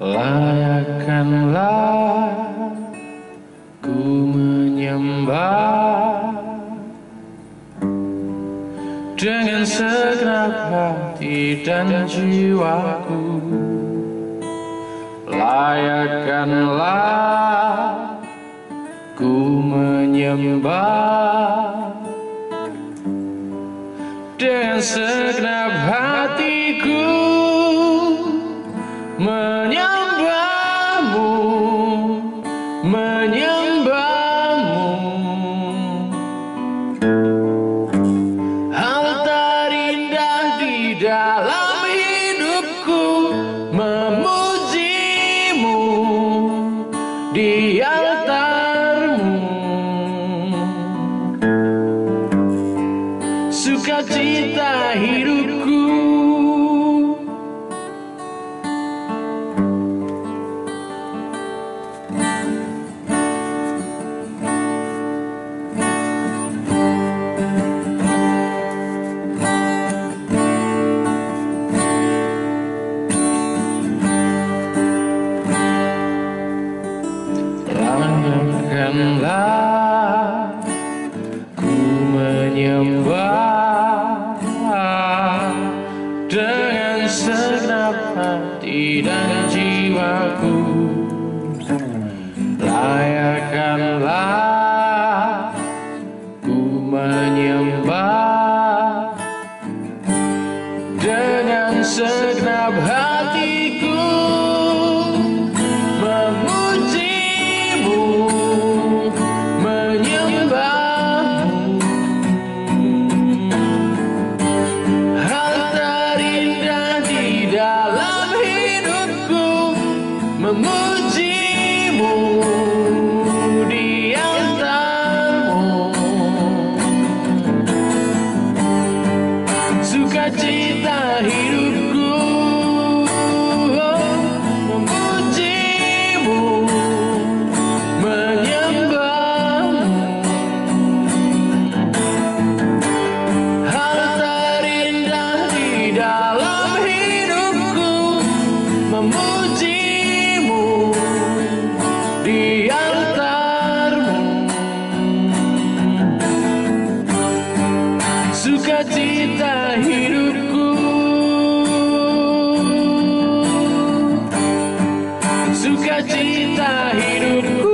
Layakkanlah ku menyembah dengan segenap hati dan jiwaku. Layakkanlah ku menyembah dengan segenap hatiku, menyembahmu, menyembahmu. Hal terindah di dalam hidupku, memujimu di altarmu. Sukacita hidupku, layakkanlah ku menyembah dengan segenap hati dan jiwaku. Layakkanlah ku menyembah dengan segenap hatiku, memujimu, menyembahmu. Hal terindah di dalam hidupku, memujimu di altarmu. Sukacita hidupku, memujimu, menyembahmu. Hal terindah di dalam hidupku, memujimu di altarmu. Sukacita hidupku, sukacita hidupku.